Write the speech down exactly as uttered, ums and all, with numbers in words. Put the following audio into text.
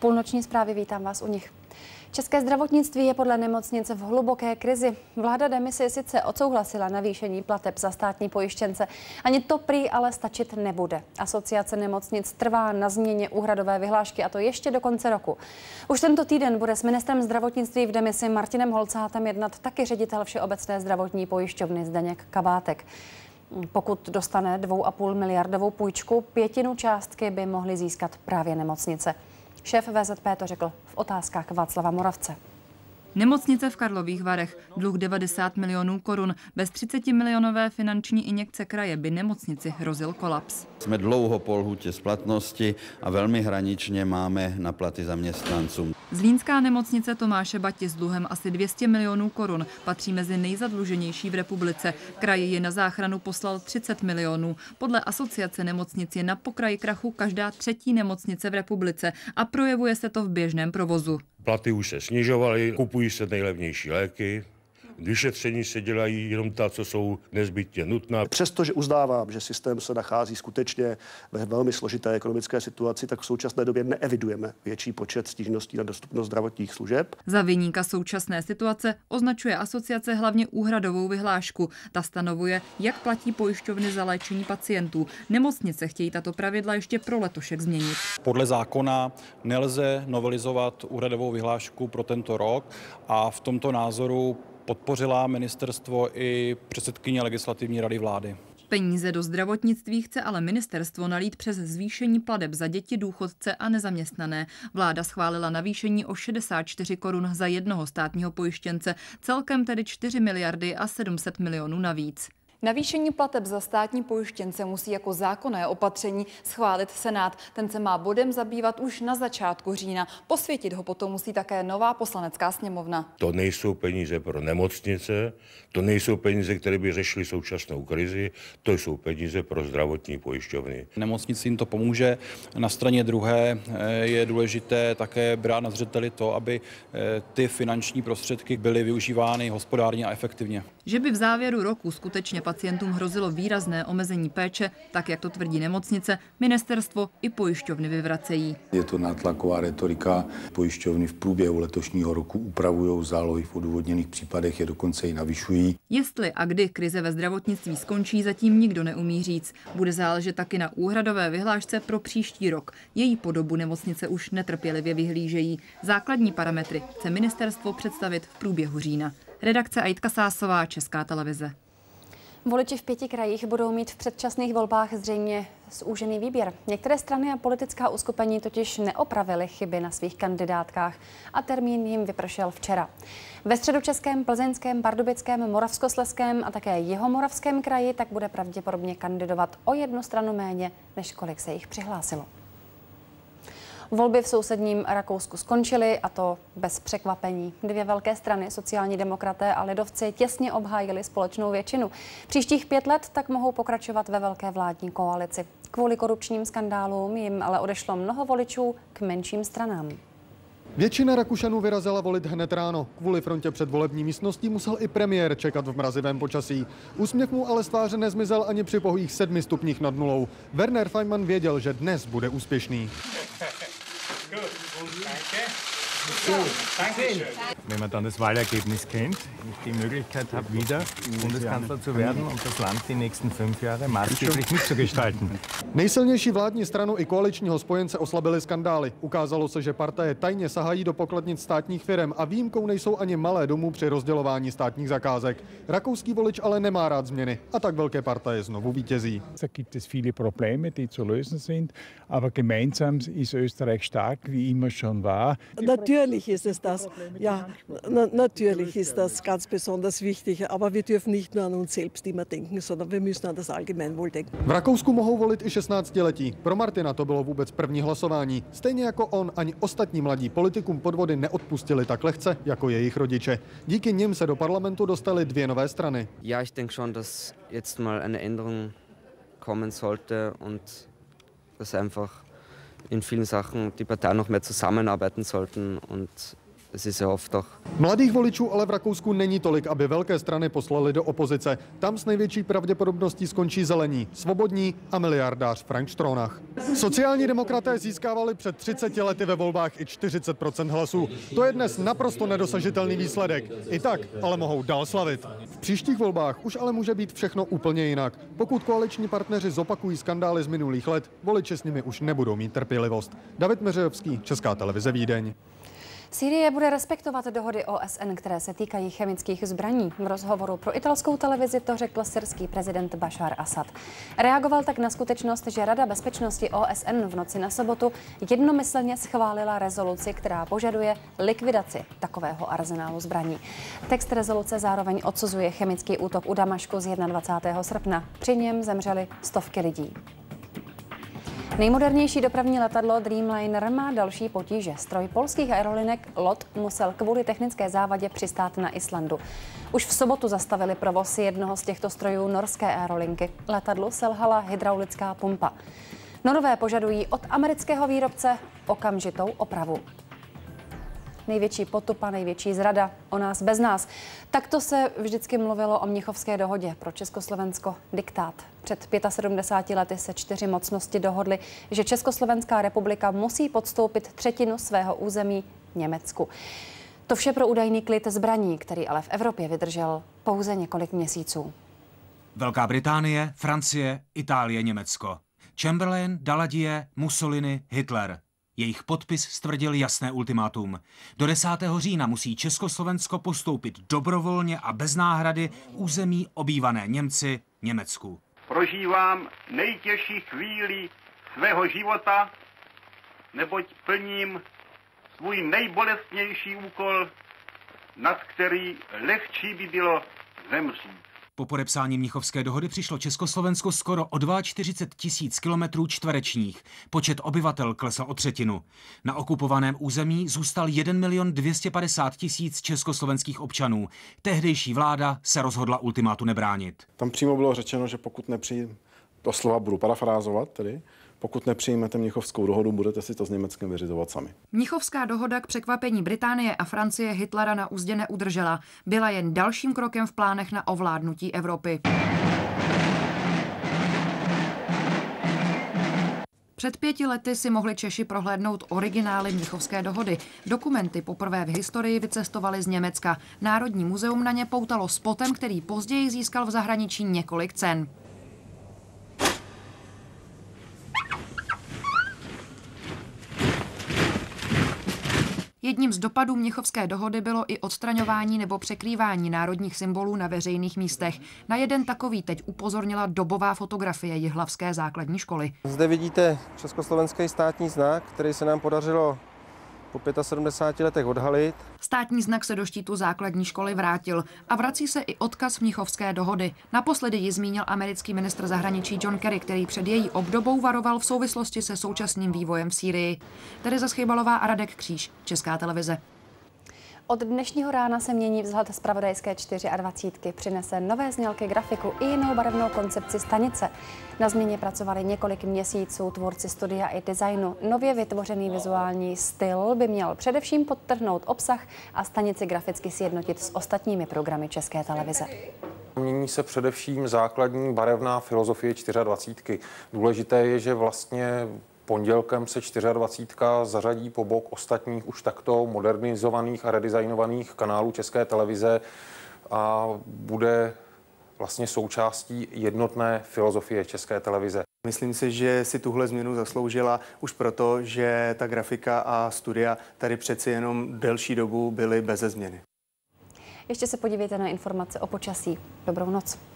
Půlnoční zprávy, vítám vás u nich. České zdravotnictví je podle nemocnice v hluboké krizi. Vláda demisi sice odsouhlasila navýšení plateb za státní pojištěnce. Ani to prý ale stačit nebude. Asociace nemocnic trvá na změně úhradové vyhlášky, a to ještě do konce roku. Už tento týden bude s ministrem zdravotnictví v demisi Martinem Holcátem jednat taky ředitel Všeobecné zdravotní pojišťovny Zdeněk Kabátek. Pokud dostane dvou a půl miliardovou půjčku, pětinu částky by mohly získat právě nemocnice. Šéf V Z P to řekl v Otázkách Václava Moravce. Nemocnice v Karlových Varech, dluh devadesát milionů korun. Bez třicetimilionové finanční injekce kraje by nemocnici hrozil kolaps. Jsme dlouho po lhůtě splatnosti a velmi hraničně máme na platy zaměstnancům. Zlínská nemocnice Tomáše Bati s dluhem asi dvě stě milionů korun patří mezi nejzadluženější v republice. Kraj ji na záchranu poslal třicet milionů. Podle asociace nemocnic je na pokraji krachu každá třetí nemocnice v republice a projevuje se to v běžném provozu. Platy už se snižovaly, kupují se nejlevnější léky, vyšetření se dělají jenom ta, co jsou nezbytně nutná. Přestože uznávám, že systém se nachází skutečně ve velmi složité ekonomické situaci, tak v současné době neevidujeme větší počet stížností na dostupnost zdravotních služeb. Za viníka současné situace označuje asociace hlavně úhradovou vyhlášku. Ta stanovuje, jak platí pojišťovny za léčení pacientů. Nemocnice chtějí tato pravidla ještě pro letošek změnit. Podle zákona nelze novelizovat úhradovou vyhlášku pro tento rok a v tomto názoru podpořila ministerstvo i předsedkyně Legislativní rady vlády. Peníze do zdravotnictví chce ale ministerstvo nalít přes zvýšení plateb za děti, důchodce a nezaměstnané. Vláda schválila navýšení o šedesát čtyři korun za jednoho státního pojištěnce, celkem tedy čtyři miliardy a sedm set milionů navíc. Navýšení plateb za státní pojištěnce musí jako zákonné opatření schválit Senát. Ten se má bodem zabývat už na začátku října. Posvětit ho potom musí také nová poslanecká sněmovna. To nejsou peníze pro nemocnice, to nejsou peníze, které by řešily současnou krizi, to jsou peníze pro zdravotní pojišťovny. Nemocnicím to pomůže. Na straně druhé je důležité také brát na zřeteli to, aby ty finanční prostředky byly využívány hospodárně a efektivně. Že by v závěru roku skutečně pacientům hrozilo výrazné omezení péče, tak jak to tvrdí nemocnice, ministerstvo i pojišťovny vyvracejí. Je to nátlaková retorika. Pojišťovny v průběhu letošního roku upravují zálohy v odůvodněných případech, je dokonce i navyšují. Jestli a kdy krize ve zdravotnictví skončí, zatím nikdo neumí říct. Bude záležet taky na úhradové vyhlášce pro příští rok. Její podobu nemocnice už netrpělivě vyhlížejí. Základní parametry chce ministerstvo představit v průběhu října. Redakce Ajdka Sásová, Česká televize. Voliči v pěti krajích budou mít v předčasných volbách zřejmě zúžený výběr. Některé strany a politická uskupení totiž neopravily chyby na svých kandidátkách a termín jim vypršel včera. Ve Středočeském, Plzeňském, Pardubickém, Moravskoslezském a také Jihomoravském kraji tak bude pravděpodobně kandidovat o jednu stranu méně, než kolik se jich přihlásilo. Volby v sousedním Rakousku skončily, a to bez překvapení. Dvě velké strany, sociální demokraté a lidovci, těsně obhájili společnou většinu. Příštích pět let tak mohou pokračovat ve velké vládní koalici. Kvůli korupčním skandálům jim ale odešlo mnoho voličů k menším stranám. Většina Rakušanů vyrazila volit hned ráno. Kvůli frontě před volební místností musel i premiér čekat v mrazivém počasí. Úsměv mu ale z tváře nezmizel ani při pouhých sedmi stupních nad nulou. Werner Feinmann věděl, že dnes bude úspěšný. Wenn man dann das Wahlergebnis kennt, ich die Möglichkeit habe, wieder Bundeskanzler zu werden und das Land die nächsten fünf Jahre maßgeblich mitzugestalten. Nejsilnější vládní stranu i koaličního spojence oslabily skandály. Ukázalo se, že partaje tajně sahají do pokladnic státních firem a výjimkou nejsou ani malé domů při rozdělování státních zakázek. Rakouský volič ale nemá rád změny a tak velké partaje znovu vítězí. Da gibt es viele Probleme, die zu lösen sind, aber gemeinsam ist Österreich stark, wie immer schon war. Natürlich ist es das. Ja, na, natürlich ist das ganz besonders wichtig, aber wir dürfen nicht nur an uns selbst immer denken, sondern wir müssen an das Allgemeinwohl denken. V Rakousku mohou volit i šestnáctiletí. Pro Martina to bylo vůbec první hlasování. Stejně jako on, ani ostatní mladí politikům podvody neodpustili tak lehce jako jejich rodiče. Díky nim se do parlamentu dostaly dvě nové strany. Ja, ich denke schon, dass jetzt mal eine Änderung kommen sollte und dass einfach in vielen Sachen die Parteien noch mehr zusammenarbeiten sollten und es ist ja oft doch. Mladých voličů ale v Rakousku není tolik, aby velké strany poslali do opozice. Tam s největší pravděpodobností skončí zelení, svobodní a miliardář Frank Stronach. Sociální demokraté získávali před třiceti lety ve volbách i čtyřicet procent hlasů. To je dnes naprosto nedosažitelný výsledek. I tak ale mohou dál slavit. V příštích volbách už ale může být všechno úplně jinak. Pokud koaliční partneři zopakují skandály z minulých let, voliči s nimi už nebudou mít trpělivost. David Meřejovský, Česká televize Vídeň. Sýrie bude respektovat dohody O S N, které se týkají chemických zbraní. V rozhovoru pro italskou televizi to řekl syrský prezident Bašar Asad. Reagoval tak na skutečnost, že Rada bezpečnosti O S N v noci na sobotu jednomyslně schválila rezoluci, která požaduje likvidaci takového arzenálu zbraní. Text rezoluce zároveň odsuzuje chemický útok u Damašku z dvacátého prvního srpna. Při něm zemřely stovky lidí. Nejmodernější dopravní letadlo Dreamliner má další potíže. Stroj polských aerolinek L O T musel kvůli technické závadě přistát na Islandu. Už v sobotu zastavili provoz jednoho z těchto strojů norské aerolinky. Letadlu selhala hydraulická pumpa. Norové požadují od amerického výrobce okamžitou opravu. Největší potupa, největší zrada, o nás bez nás. Takto se vždycky mluvilo o Mnichovské dohodě, pro Československo diktát. Před sedmdesáti pěti lety se čtyři mocnosti dohodly, že Československá republika musí podstoupit třetinu svého území Německu. To vše pro údajný klid zbraní, který ale v Evropě vydržel pouze několik měsíců. Velká Británie, Francie, Itálie, Německo. Chamberlain, Daladier, Mussolini, Hitler. Jejich podpis stvrdil jasné ultimátum. Do desátého října musí Československo postoupit dobrovolně a bez náhrady území obývané Němci Německu. Prožívám nejtěžší chvíli svého života, neboť plním svůj nejbolestnější úkol, nad který lehčí by bylo zemřít. Po podepsání Mnichovské dohody přišlo Československo skoro o čtyřicet dva tisíc kilometrů čtverečních. Počet obyvatel klesl o třetinu. Na okupovaném území zůstal jeden milion dvě stě padesát tisíc československých občanů. Tehdejší vláda se rozhodla ultimátu nebránit. Tam přímo bylo řečeno, že pokud nepřijím, to slova budu parafrázovat tedy, pokud nepřijmete Mnichovskou dohodu, budete si to s Německem vyřizovat sami. Mnichovská dohoda k překvapení Británie a Francie Hitlera na uzdě neudržela. Byla jen dalším krokem v plánech na ovládnutí Evropy. Před pěti lety si mohli Češi prohlédnout originály Mnichovské dohody. Dokumenty poprvé v historii vycestovaly z Německa. Národní muzeum na ně poutalo spotem, který později získal v zahraničí několik cen. Jedním z dopadů Mnichovské dohody bylo i odstraňování nebo překrývání národních symbolů na veřejných místech. Na jeden takový teď upozornila dobová fotografie Jihlavské základní školy. Zde vidíte československý státní znak, který se nám podařilo po sedmdesáti pěti letech odhalit. Státní znak se do štítu základní školy vrátil a vrací se i odkaz Mnichovské dohody. Naposledy ji zmínil americký ministr zahraničí John Kerry, který před její obdobou varoval v souvislosti se současným vývojem v Sýrii. Tereza Schejbalová a Radek Kříž, Česká televize. Od dnešního rána se mění vzhled zpravodajské dvacítky čtyři. Přinese nové znělky, grafiku i jinou barevnou koncepci stanice. Na změně pracovali několik měsíců tvůrci studia i designu. Nově vytvořený vizuální styl by měl především podtrhnout obsah a stanici graficky sjednotit s ostatními programy České televize. Mění se především základní barevná filozofie dvacítky čtyři. Důležité je, že vlastně pondělkem se dvacítka čtyři zařadí po bok ostatních už takto modernizovaných a redesignovaných kanálů České televize a bude vlastně součástí jednotné filozofie České televize. Myslím si, že si tuhle změnu zasloužila už proto, že ta grafika a studia tady přeci jenom delší dobu byly beze změny. Ještě se podívejte na informace o počasí. Dobrou noc.